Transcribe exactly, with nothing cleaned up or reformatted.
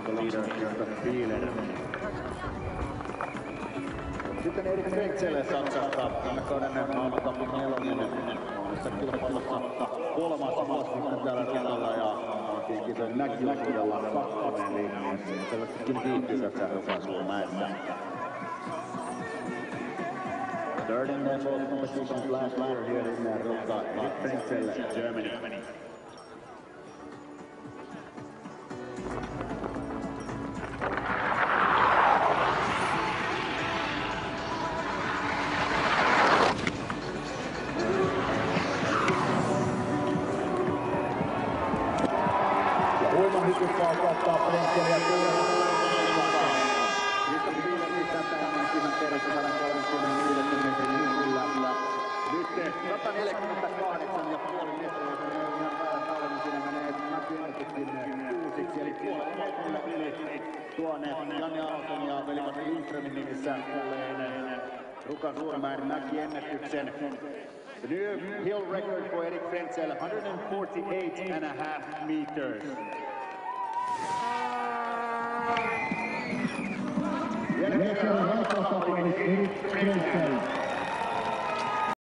leader Gustav Bieler. Sitten Erik Frentzelle Saksasta, viime kauden maailmankapin nelonen, monessa kilpailussa kolmas vuosi sitten täällä radalla ja oltiin kisojen näkyvyyudella kakkonen, eli selvästikin viihtyy tässä Rokansuomäessä. Third in their both competitions last year here in Roka, Erik Frentzelle, Germany. Huimahypyssä ottaa Frentzelle ja Tuulen. Gustav Bieler yhtään tämän kisan perässä sata kolmekymmentäyhdeksän metrin yhdellä. Nyt sata neljäkymmentäkahdeksan pilkku viisi metriä, jos on ihan väärä taulu, niin siinä menee näkyennätyskin uusiksi. Eli puolella metrillä yli tuonne Janne Ahosen ja veli-Matti Lindströmin nimissä olleen Rukan Suurmäen näkiennätyksen. The new hill record for Erik Frentzelle, one forty-eight and a half meters. Vielä kerran vastausta Erik Frentzelle.